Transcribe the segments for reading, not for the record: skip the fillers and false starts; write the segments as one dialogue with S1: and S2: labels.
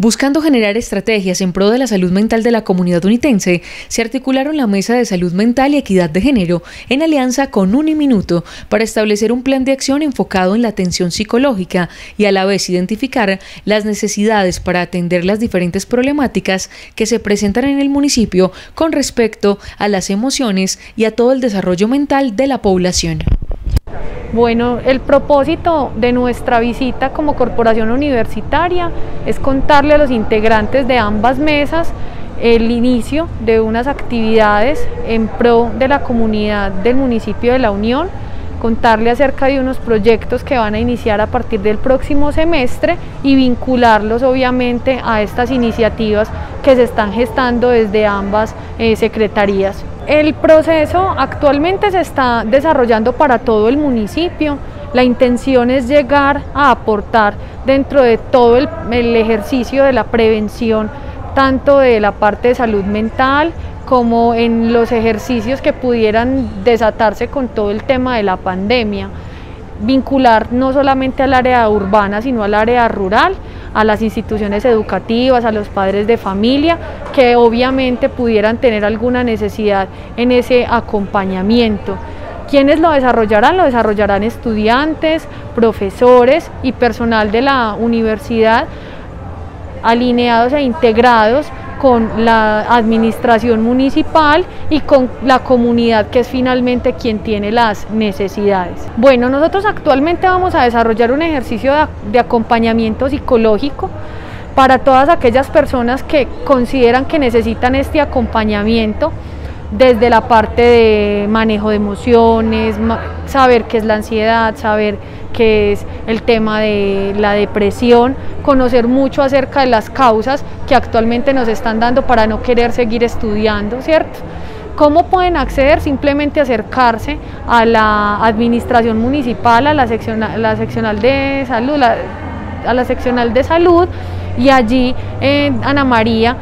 S1: Buscando generar estrategias en pro de la salud mental de la comunidad unitense, se articularon la Mesa de Salud Mental y Equidad de Género en alianza con Uniminuto para establecer un plan de acción enfocado en la atención psicológica y a la vez identificar las necesidades para atender las diferentes problemáticas que se presentan en el municipio con respecto a las emociones y a todo el desarrollo mental de la población.
S2: Bueno, el propósito de nuestra visita como corporación universitaria es contarle a los integrantes de ambas mesas el inicio de unas actividades en pro de la comunidad del municipio de La Unión, contarle acerca de unos proyectos que van a iniciar a partir del próximo semestre y vincularlos obviamente a estas iniciativas que se están gestando desde ambas secretarías. El proceso actualmente se está desarrollando para todo el municipio. La intención es llegar a aportar dentro de todo el ejercicio de la prevención, tanto de la parte de salud mental como en los ejercicios que pudieran desatarse con todo el tema de la pandemia. Vincular no solamente al área urbana, sino al área rural, a las instituciones educativas, a los padres de familia, que obviamente pudieran tener alguna necesidad en ese acompañamiento. ¿Quiénes lo desarrollarán? Lo desarrollarán estudiantes, profesores y personal de la universidad, alineados e integrados con la administración municipal y con la comunidad, que es finalmente quien tiene las necesidades. Bueno, nosotros actualmente vamos a desarrollar un ejercicio de acompañamiento psicológico para todas aquellas personas que consideran que necesitan este acompañamiento, desde la parte de manejo de emociones, saber qué es la ansiedad, saber qué es el tema de la depresión, conocer mucho acerca de las causas que actualmente nos están dando para no querer seguir estudiando, ¿cierto? ¿Cómo pueden acceder? Simplemente acercarse a la administración municipal, a la seccional de salud, y allí Ana María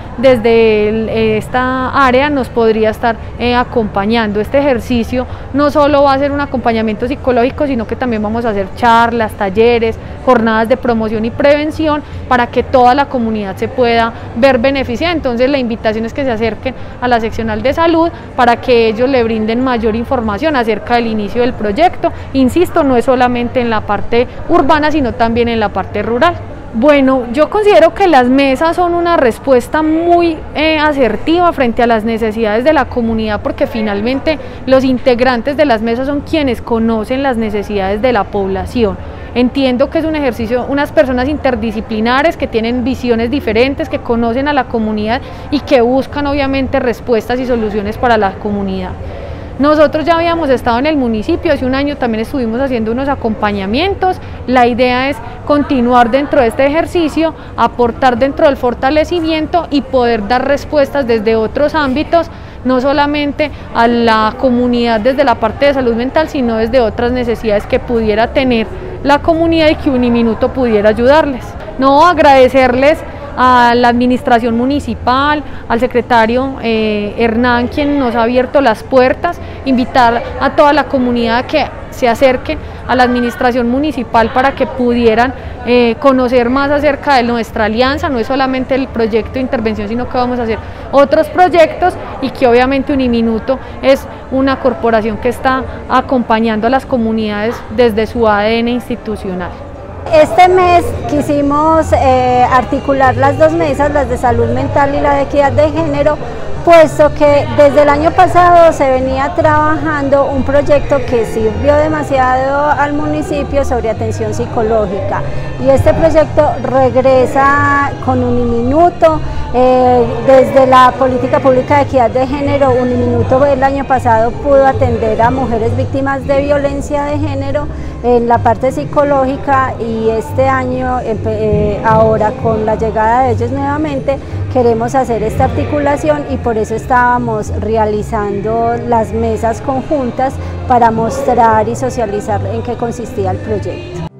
S2: desde esta área nos podría estar acompañando. Este ejercicio no solo va a ser un acompañamiento psicológico, sino que también vamos a hacer charlas, talleres, jornadas de promoción y prevención para que toda la comunidad se pueda ver beneficiada. Entonces la invitación es que se acerquen a la seccional de salud para que ellos le brinden mayor información acerca del inicio del proyecto. Insisto, no es solamente en la parte urbana, sino también en la parte rural. Bueno, yo considero que las mesas son una respuesta muy asertiva frente a las necesidades de la comunidad, porque finalmente los integrantes de las mesas son quienes conocen las necesidades de la población. Entiendo que es un ejercicio, unas personas interdisciplinares que tienen visiones diferentes, que conocen a la comunidad y que buscan obviamente respuestas y soluciones para la comunidad. Nosotros ya habíamos estado en el municipio, hace un año también estuvimos haciendo unos acompañamientos. La idea es continuar dentro de este ejercicio, aportar dentro del fortalecimiento y poder dar respuestas desde otros ámbitos, no solamente a la comunidad desde la parte de salud mental, sino desde otras necesidades que pudiera tener la comunidad y que Uniminuto pudiera ayudarles. No, agradecerles a la administración municipal, al secretario Hernán, quien nos ha abierto las puertas, invitar a toda la comunidad a que se acerque a la administración municipal para que pudieran conocer más acerca de nuestra alianza. No es solamente el proyecto de intervención, sino que vamos a hacer otros proyectos, y que obviamente Uniminuto es una corporación que está acompañando a las comunidades desde su ADN institucional.
S3: Este mes quisimos articular las dos mesas, las de salud mental y la de equidad de género, puesto que desde el año pasado se venía trabajando un proyecto que sirvió demasiado al municipio sobre atención psicológica, y este proyecto regresa con Uniminuto. Desde la política pública de equidad de género, Uniminuto el año pasado pudo atender a mujeres víctimas de violencia de género en la parte psicológica, y este año, ahora con la llegada de ellos nuevamente, queremos hacer esta articulación, y por eso estábamos realizando las mesas conjuntas para mostrar y socializar en qué consistía el proyecto.